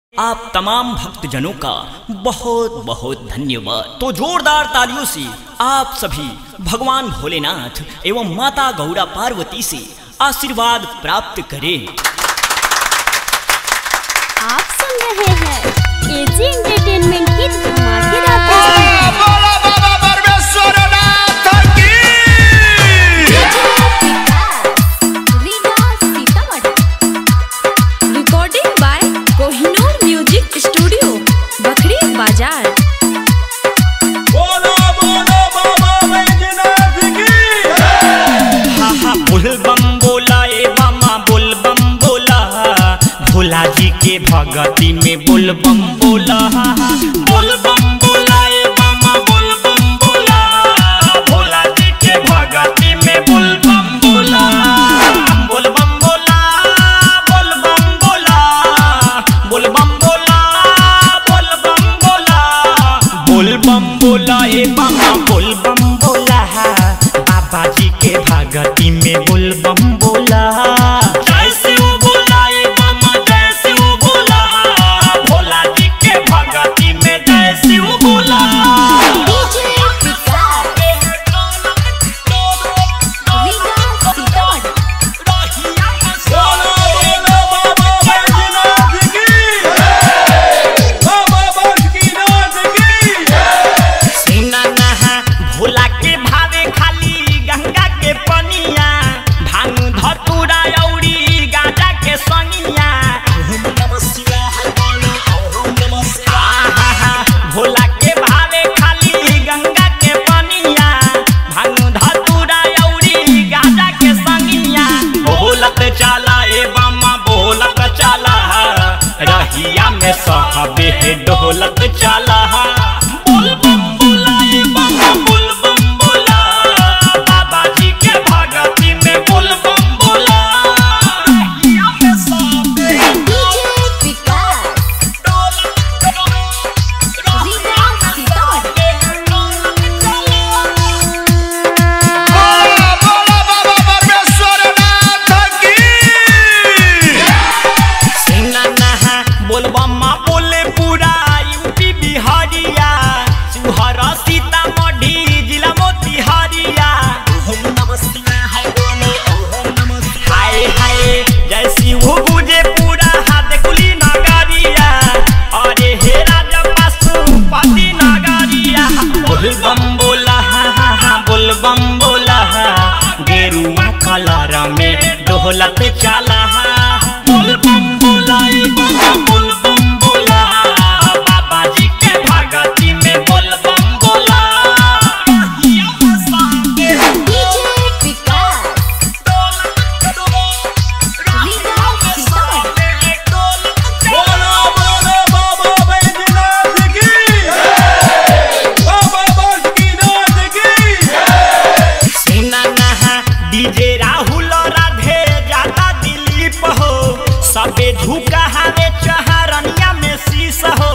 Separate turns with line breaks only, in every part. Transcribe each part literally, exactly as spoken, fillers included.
आप तमाम भक्तजनों का बहुत बहुत धन्यवाद। तो जोरदार तालियों से आप सभी भगवान भोलेनाथ एवं माता गौरा पार्वती से आशीर्वाद प्राप्त करें।
आप सुन रहे हैं एजी एंटरटेनमेंट की धमाकेदार प्रस्तुति। Recording by Kohinoor music studio, Bakhri Bazar.
बोल बम बोला ए मामा, बोल बम बोला भोला जी के भगती में, बोल बम बोला बोल बम बोला ए मामा, बोल बम बोला भोला जी के भगती में, बोल बम बोला बोल बम बोला बोल बम बोला बोल बम बोला बोल बम बोला बोल बम बोला ए मामा, बोल बम बोला बाबा जी के भगती में, बोल बम बोला। जैसे वो बोला ए मामा, जैसे वो बोला भोला जी के भगती में, जैसे वो बोला। भोला के भावे खाली गंगा के पनिया, भांग धतूरा औरी गाजा के संगिया। भोला के भावे खाली गंगा के पनिया, भांग धतूरा औरी गाजा के संगिया। बोलत चला ए बामा, बोलत चला रहिया में सहबे ढोलत चला। बोल बम बोला ए बामा, बोल बम बोला बाबा जी के भगती में, बोल बम बोला। रहिया में सहबे बोल बम्मा बोले पूरा यूपी बिहारिया, शिवहर सीतामढ़ी जिला मोतिहारिया। हाय हाय जैसी वो गुजे पूरा हाथ कुली नगरिया, अरे हे राजा पशुपति नगरिया। बोल बम बोला बोल बम बोला गेरुआ कलर में ढोलत चला। बोल बम बोला बोल बम बोला बाबा जी के भगती में, बोल बम बोला। डीजे राहुल राधे जाता दिलीप हो, सबे झुका हवे चहरनिया में शीश हो।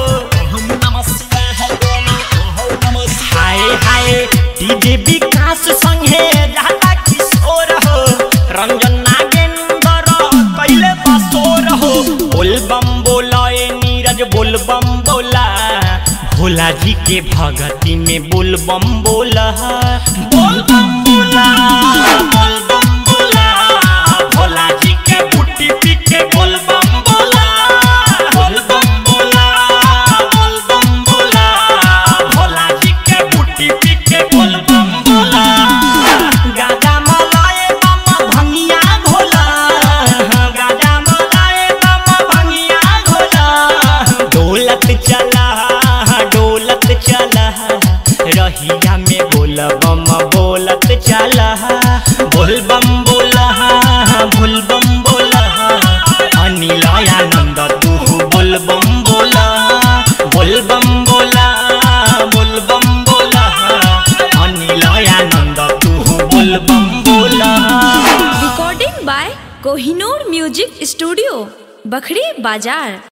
हाय हाय डीजे विकास संगे जाता किशोर हो, रंजन नागेंद्र कैले बसोर हो। बोल बम बोला ए नीरज, बोल बम बोला भोला जी के भगती में, बोल बम बोला बोल बम बोला बोल बम बोला भोला जी के बूटी पी के, बोल बम बोला बोल बम बोला बोल बम बोला भोला जी के बूटी पी के, बोल बम बोला। गाजा मलाए मामा भंगिया घोला, गाजा मलाए मामा भंगिया घोला। डोलत चला डोलत चला रहिया में, बोल बम बोलत चला। बोल बम बोला बोल बम बोला अनिल आनंद तू, बोल बम बोला बोल बम बोला बोल बम बोला अनिल आनंद तू, बोल बम बोला।
Recording by Kohinoor music studio, Bakhri बाजार।